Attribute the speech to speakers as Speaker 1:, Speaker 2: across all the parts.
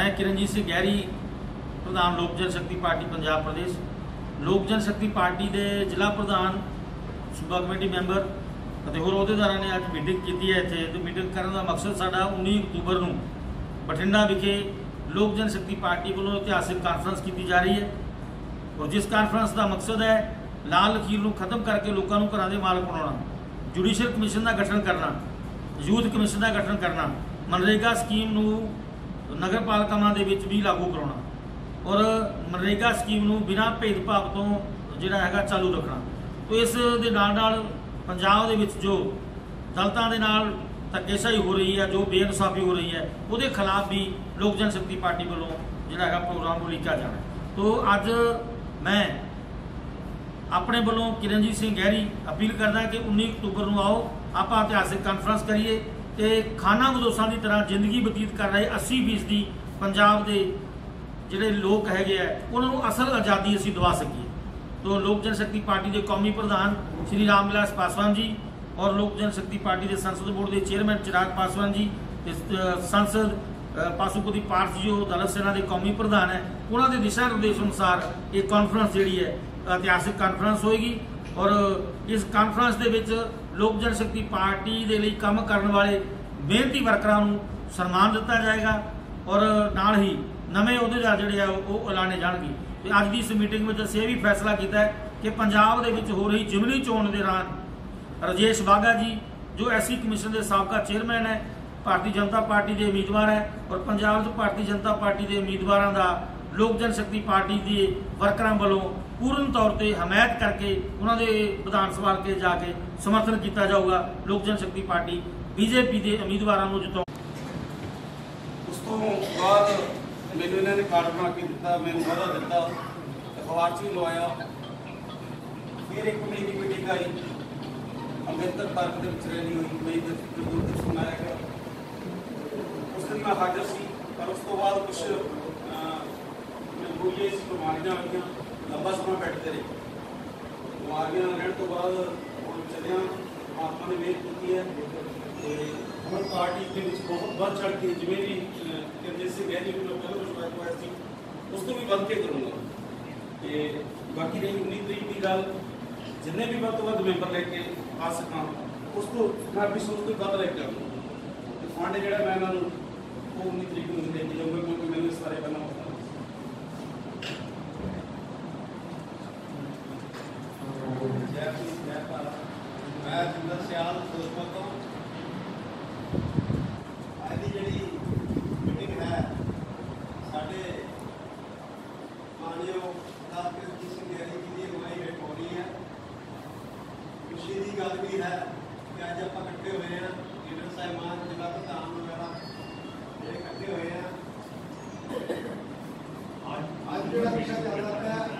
Speaker 1: मैं किरणजीत सिंह गहरी प्रधान लोक जनशक्ति पार्टी पंजाब प्रदेश लोक जनशक्ति पार्टी के जिला प्रधान सूबा कमेटी मैंबर और होर अहुदेदारां ने अज मीटिंग की है। इत्थे तो मीटिंग करने का मकसद साडा 19 अक्तूबर को बठिंडा विखे लोक जनशक्ति पार्टी वालों इतिहासिक कानफ्रेंस की जा रही है और जिस कानफ्रेंस का मकसद है लाल लकीर को खत्म करके लोगों को घरों के मालक बनाना, जुडिशल कमिशन का गठन करना, यूथ कमिशन का गठन करना, मनरेगा स्कीम नगर पालिकावां दे विच भी लागू कराना और मनरेगा स्कीम बिना भेदभाव तो जिहड़ा हैगा चालू रखना। तो इस दे नाल पंजाब दे विच जो दलितां दे नाल धक्केशाही हो रही है, जो बेइंसाफी हो रही है, उसके खिलाफ भी लोक जनशक्ति पार्टी वालों जिहड़ा हैगा प्रोग्राम उलीकिया जाना। तो अज मैं अपने वालों किरणजीत सिंह गहरी अपील करदा कि 19 अक्तूबर को आओ आप इतिहासिक कानफ्रेंस करिए तो खाना बदोसां की तरह जिंदगी बतीत कर रहे 80% पंजाब के जिहड़े लोग हैगे है उन्होंने असल आज़ादी असीं दवा सकीए। तो लोक जनशक्ति पार्टी के कौमी प्रधान श्री राम विलास पासवान जी और लोक जनशक्ति पार्टी के संसद बोर्ड के चेयरमैन चिराग पासवान जी, सांसद पाशुपति पार्थ जी जो दलित सेना के कौमी प्रधान है, उन्होंने दिशा निर्देश अनुसार एक कॉन्फ्रेंस जी है इतिहासिक कॉन्फ्रेंस होएगी और इस कॉन्फ्रेंस के विच लोक जनशक्ति पार्टी के लिए काम करने वाले मेहनती वर्करां नूं सन्मान दिता जाएगा और नाल ही नवे अहुदेदार जिहड़े आ वो ऐलाने जाणगे। तो अज की इस मीटिंग में असीं यह भी फैसला किया है कि पंजाब दे विच हो रही जिमनी चोण के दौरान राजेश बाघा जी जो एससी कमिशन के साबका चेयरमैन है, भारतीय जनता पार्टी के उम्मीदवार है और पंजाब भारतीय जनता पार्टी के उम्मीदवारों का लोक जनशक्ति पार्टी के वर्करां वालों पूर्ण तौर पर हमायत करके उन्होंने विधान सभा के जाके समर्थन किया जाऊगा। लोक जनशक्ति पार्टी बीजेपी के उम्मीदवारों को जिताओ।
Speaker 2: उस तो बाद मैंने इन्होंने कार्ड बना के दिता, मैं वादा दिता, अखबार च भी लवाया। फिर एक महीने की मीटिंग आई, अंबेडकर पार्क के रैली हुई, मई दिवस मनाया गया। उस दिन मैं हाजिर सी पर उस तो बाद कुछ मजबूरियां बीमारियां आईयां, लंबा समय बैठते रहे। बीमारियां रहने तो बाद हम चलिया महात्मा ने मेहनत की है हम पार्टी के बहुत बढ़ चढ़ के जिमें भी किरणजीत सिंह गहरी लोग पहले विश्वास हुआ सी उस तो भी बढ़ के करूँगा। बाकी रही 19 तरीक की गल, जिन्हें भी वध तो वध मैंबर लेके आ सका उस तो मैं अपनी सोच तो वध लेके आऊँगा। फंड जो मैं इन्हों 19 तरीक को लेके जाऊँगा क्योंकि मैंने इस बारे पहला
Speaker 3: मैं जिंदर सियाल फिरोजपुर तो आज की जी मीटिंग है साढ़े मानयोग सरदार किरणजीत सिंह गहरी जी की अगवाई हेठ हो रही है। खुशी की गल भी है कि अज आप इकट्ठे हुए हैं, लीडर साहिबान जिला प्रधान वगैरह जो इकट्ठे हुए हैं। अज जो विषय चल रहा है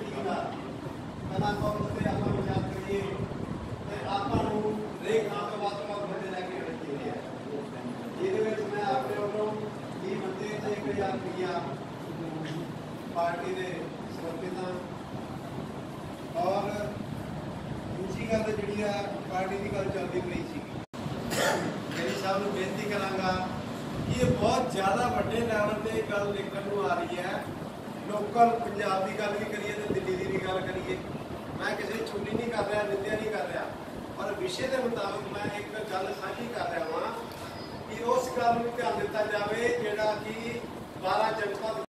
Speaker 3: पहला तौर पर आप विचार करिए आपको हरेक नाम के बाद बंदे लैके आने चाहिए है। ये मैं अपने वालों ये बंदे से 1000 रुपया पार्टी के समर्पित हाँ और दूसरी गल जी पार्टी की गल चलती पई सी गहरी साहब को बेनती करांगा कि ये बहुत ज़्यादा बड़े लैवल पर गल लिखण नूं आ रही है। लोकल पंजाब की गल भी करिए तो दिल्ली की भी गल करिए, मैं किसी छुट्टी नहीं कर रहा, निंदा नहीं कर रहा और विषय के मुताबिक मैं एक गल साझी कर रहा हाँ कि उस गल में ध्यान दिता जाए जिहड़ा कि 12 जनता